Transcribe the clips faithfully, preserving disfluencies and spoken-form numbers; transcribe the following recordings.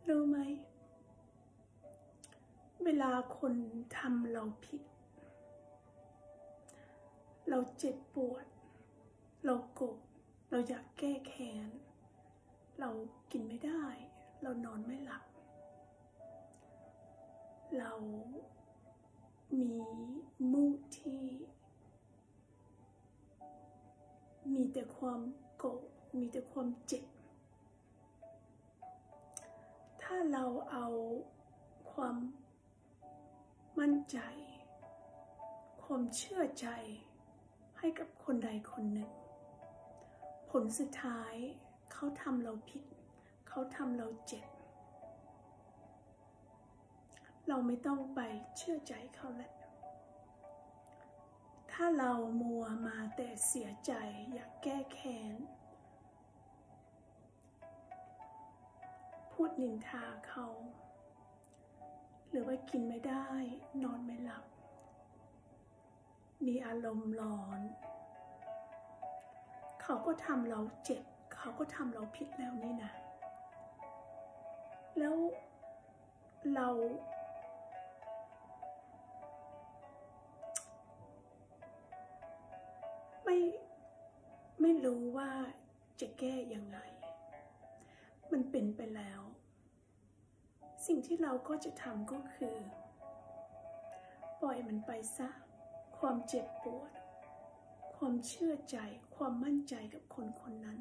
รู้ไหมเวลาคนทำเราผิดเราเจ็บปวดเราโกรธเราอยากแก้แค้นเรากินไม่ได้เรานอนไม่หลับเรามีมูดที่มีแต่ความโกรธมีแต่ความเจ็บถ้าเราเอาความมั่นใจความเชื่อใจให้กับคนใดคนหนึ่งผลสุดท้ายเขาทำเราผิดเขาทำเราเจ็บเราไม่ต้องไปเชื่อใจเขาแหละถ้าเรามัวมาแต่เสียใจอยากแก้แค้นพูดนินทาเขาหรือว่ากินไม่ได้นอนไม่หลับมีอารมณ์ร้อนเขาก็ทำเราเจ็บเขาก็ทำเราผิดแล้วนี่นะแล้วเราไม่ไม่รู้ว่าจะแก้ยังไงมันเป็นไปแล้วสิ่งที่เราก็จะทำก็คือปล่อยมันไปซะความเจ็บปวดความเชื่อใจความมั่นใจกับคนคนนั้น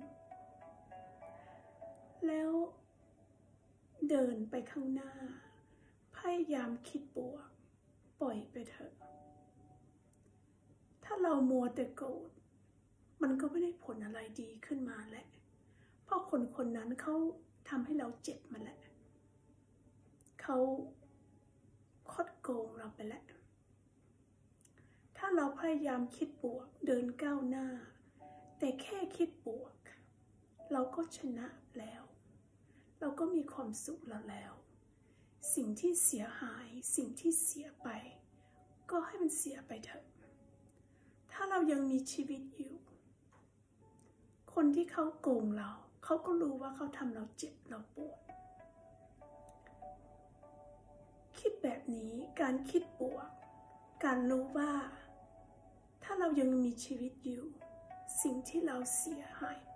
แล้วเดินไปข้างหน้าพยายามคิดบวกปล่อยไปเถอะถ้าเรามัวแต่โกรธมันก็ไม่ได้ผลอะไรดีขึ้นมาแหละเพราะคนคนนั้นเขาทำให้เราเจ็บมาแหละเขาคดโกงเราไปแล้วถ้าเราพยายามคิดบวกเดินก้าวหน้าแต่แค่คิดบวกเราก็ชนะแล้วเราก็มีความสุขแล้วแล้วสิ่งที่เสียหายสิ่งที่เสียไปก็ให้มันเสียไปเถอะถ้าเรายังมีชีวิตอยู่คนที่เขาโกงเราเขาก็รู้ว่าเขาทำเราเจ็บเราปวดคิดแบบนี้การคิดบวกการรู้ว่าถ้าเรายังมีชีวิตอยู่สิ่งที่เราเสียหายไป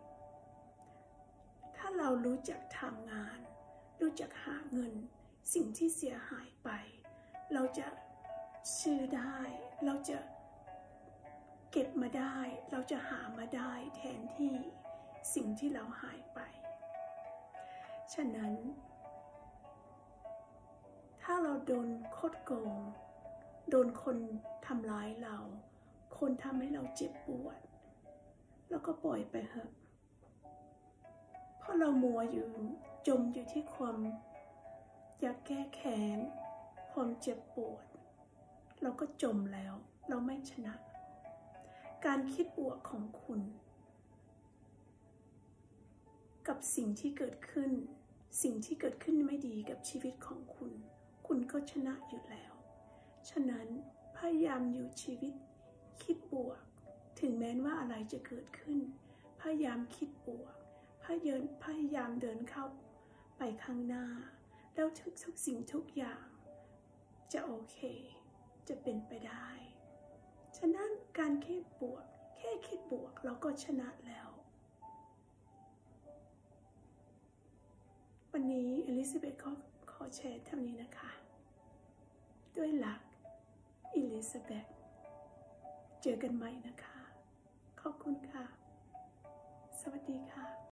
ถ้าเรารู้จักทำงานรู้จักหาเงินสิ่งที่เสียหายไปเราจะซื้อได้เราจะเก็บมาได้เราจะหามาได้แทนที่สิ่งที่เราหายไปฉะนั้นถ้าเราโดนคดโกงโดนคนทำร้ายเราคนทำให้เราเจ็บปวดแล้วก็ปล่อยไปเถอะเพราะเรามัวอยู่จมอยู่ที่ความอยากแก้แค้นความเจ็บปวดเราก็จมแล้วเราไม่ชนะการคิดบวกของคุณกับสิ่งที่เกิดขึ้นสิ่งที่เกิดขึ้นไม่ดีกับชีวิตของคุณคุณก็ชนะอยู่แล้วฉะนั้นพยายามอยู่ชีวิตคิดบวกถึงแม้ว่าอะไรจะเกิดขึ้นพยายามคิดบวกพยายามพยายามเดินเข้าไปข้างหน้าแล้วทุกทุกสิ่งทุกอย่างจะโอเคจะเป็นไปได้ฉะนั้นการคิดบวกแค่คิดบวกเราก็ชนะแล้ววันนี้อลิซาเบธขอขอแชร์เท่านี้นะคะด้วยหลักอลิซาเบธเจอกันใหม่นะคะขอบคุณค่ะสวัสดีค่ะ